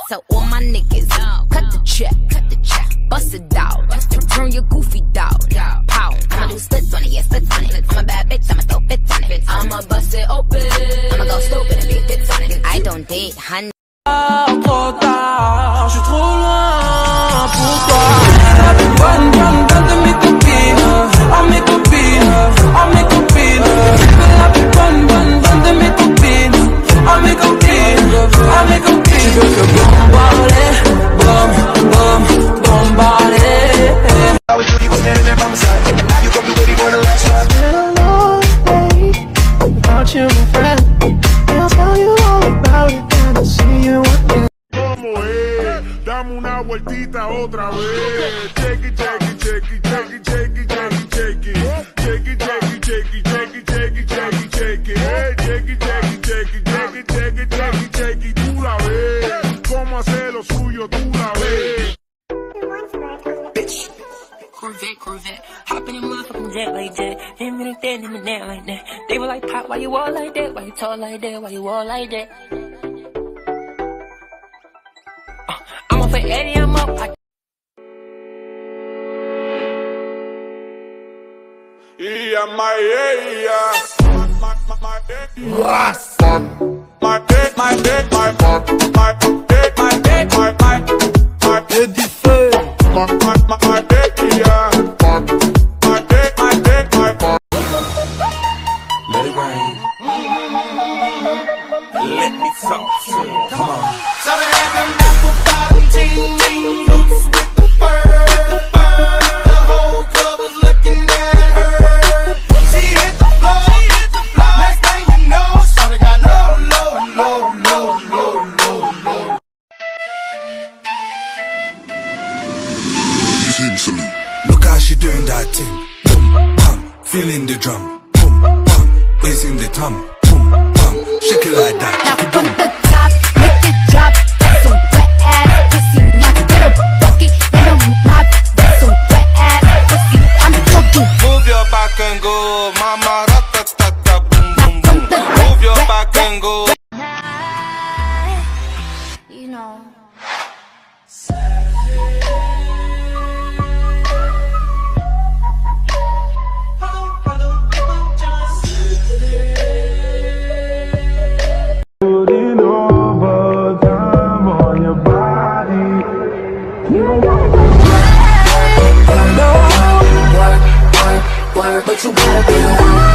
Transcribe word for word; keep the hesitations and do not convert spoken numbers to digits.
tell all my niggas, cut the check, cut the check, bust it out, turn your goofy dog, pow. I'ma do splits on it, yeah, splits on it. I'm a bad bitch, I'ma throw fits on it. I'ma bust it open, I'ma go stupid and be fits on it. I don't date, honey. Trop tard, je suis trop loin pour toi. Bonne, bonne, bonne de mes copines, oh mes copines, oh mes copines. La plus bonne, bonne, bonne de mes copines, oh mes copines, oh mes copines. Je veux que bombarder, bom, bom, bombarder. I was really with them by my side. You gon' be waiting for the last time. It's been a long day without you, my friend. I'll tell you all about it. ¿Cómo es? Dame una vueltita otra vez. Check it, check it, check it, check it, check it, check it, check it. Check it, check it, check it, check it, check it, check it, check it. Check it, check it, check it, check it, check it, check it, check it. Tú la ves. Cómo hacer lo suyo, tú la ves. Bitch. Corvette, Corvette. Hop in a motherfucking jet like that. Him in that, him in that like that. They were like, Pop, why you all like that? Why you tall like that? Why you all like that? I'm up for Eddie, I'm up. I Yeah, my yeah, my my my yes. My dick, my dick, my my dick, my dick, my my my dick, my my my dick, yeah. My dick, my dick, my. Let it rain. Let me talk to you. Come on. So they have them apple bottom ting ting boots with the fur. The whole club was looking at her. She hit the floor. Next thing you know, shawty got low, low, low, low, low, low, low. Look how she doing that thing. Boom, bam, feeling the drum. Boom, bam, raising the tom. Boom, bam, shake it like that. Now from the top, make it drop. That's some wet ass pussy. Now get a bucket, let 'em mop. That's some wet ass pussy. I'm talking. Move your back and go, mama, rat-ta-ta-ta, boom, boom, boom. Move your back and go. You know. Putting overtime on your body. Work, work, work, but you gotta be the one.